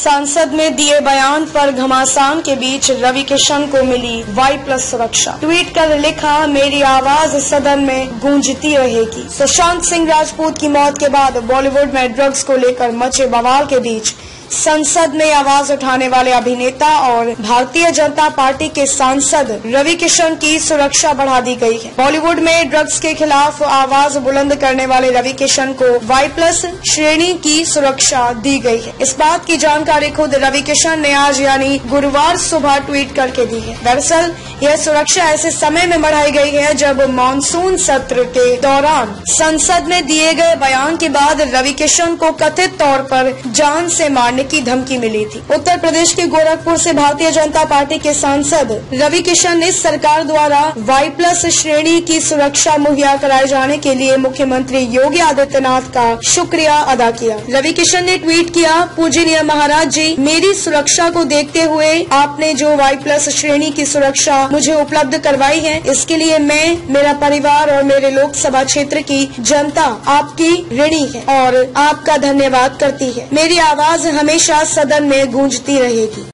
संसद में दिए बयान पर घमासान के बीच रवि किशन को मिली Y+ सुरक्षा। ट्वीट कर लिखा, मेरी आवाज सदन में गूंजती रहेगी। सुशांत सिंह राजपूत की मौत के बाद बॉलीवुड में ड्रग्स को लेकर मचे बवाल के बीच संसद में आवाज उठाने वाले अभिनेता और भारतीय जनता पार्टी के सांसद रवि किशन की सुरक्षा बढ़ा दी गई है। बॉलीवुड में ड्रग्स के खिलाफ आवाज बुलंद करने वाले रवि किशन को Y+ श्रेणी की सुरक्षा दी गई है। इस बात की जानकारी खुद रवि किशन ने आज यानी गुरुवार सुबह ट्वीट करके दी है। दरअसल यह सुरक्षा ऐसे समय में बढ़ाई गई है जब मानसून सत्र के दौरान संसद में दिए गए बयान के बाद रवि किशन को कथित तौर पर जान से मारने की धमकी मिली थी। उत्तर प्रदेश के गोरखपुर से भारतीय जनता पार्टी के सांसद रवि किशन ने सरकार द्वारा Y+ श्रेणी की सुरक्षा मुहैया कराए जाने के लिए मुख्यमंत्री योगी आदित्यनाथ का शुक्रिया अदा किया। रवि किशन ने ट्वीट किया, पूजनीय महाराज जी, मेरी सुरक्षा को देखते हुए आपने जो Y+ श्रेणी की सुरक्षा मुझे उपलब्ध करवाई है, इसके लिए मैं, मेरा परिवार और मेरे लोकसभा क्षेत्र की जनता आपकी ऋणी है और आपका धन्यवाद करती है। मेरी आवाज हमेशा सदन में गूंजती रहेगी।